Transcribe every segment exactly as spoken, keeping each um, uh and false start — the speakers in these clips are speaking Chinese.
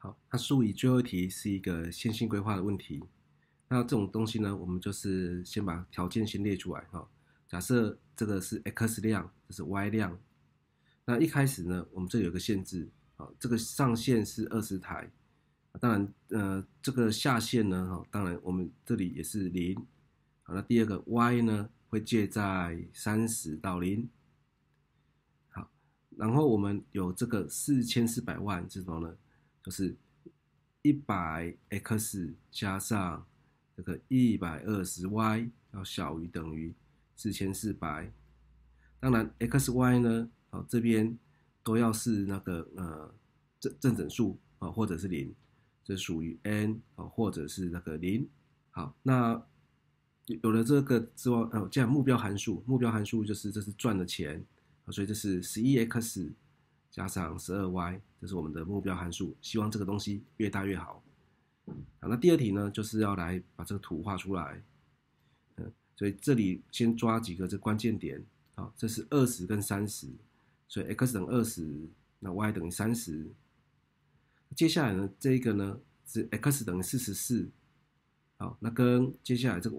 好，那数乙最后一题是一个线性规划的问题。那这种东西呢，我们就是先把条件先列出来哈。假设这个是 x 量，这是 y 量。那一开始呢，我们这里有个限制啊，这个上限是二十台。当然，呃，这个下限呢，哈，当然我们这里也是零。好，那第二个 y 呢，会介在三十到零。好，然后我们有这个四千四百万是什么呢？就是一百 x 加上这个一百二十 y 要小于等于四千四百。当然 x y 呢，好，这边都要是那个呃正正整数啊，或者是零，这属于 n 啊，或者是那个零。好，那有了这个之外，呃，这样目标函数，目标函数就是这是赚的钱，所以这是 十一 x 加上 十二 y， 这是我们的目标函数，希望这个东西越大越好。好，那第二题呢，就是要来把这个图画出来。嗯，所以这里先抓几个这关键点。好，这是二十跟三十，所以 x 等于二十，那 y 等于三十。接下来呢，这一个呢是 x 等于四十四。好，那跟接下来这个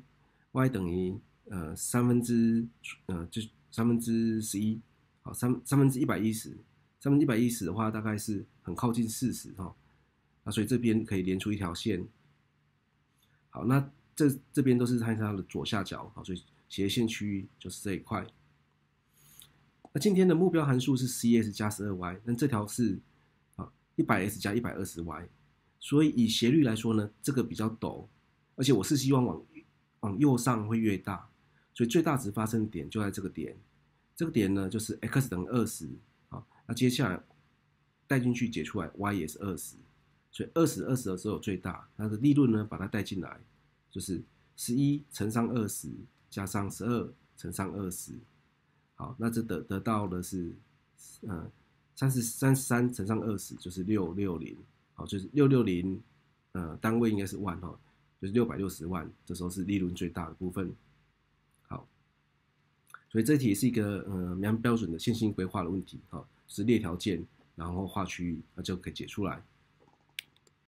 y，y 等于呃三分之呃就三分之十一，好三三分之一百一十，三分之一百一十的话大概是很靠近四十哈，那所以这边可以连出一条线。好，那这这边都是看它的左下角，好，所以斜线区域就是这一块。那今天的目标函数是 十一 x 加 十二 y， 那这条是啊 一百 x 加 一百二十 y。所以以斜率来说呢，这个比较陡，而且我是希望往往右上会越大，所以最大值发生点就在这个点。这个点呢就是 x 等于二十，好，那接下来带进去解出来 y 也是二十，所以二十二十的时候有最大，它的利润呢把它带进来，就是十一乘上二十加上十二乘上二十，好，那这得得到的是呃三十三十三乘上二十就是六百六十。好，就是六百六十，呃，单位应该是万哈，就是六百六十万，这时候是利润最大的部分。好，所以这题是一个呃蛮标准的线性规划的问题，哈，是列条件，然后画区域，那就可以解出来。